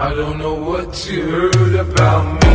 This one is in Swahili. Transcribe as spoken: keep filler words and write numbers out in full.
I don't know what you heard about me.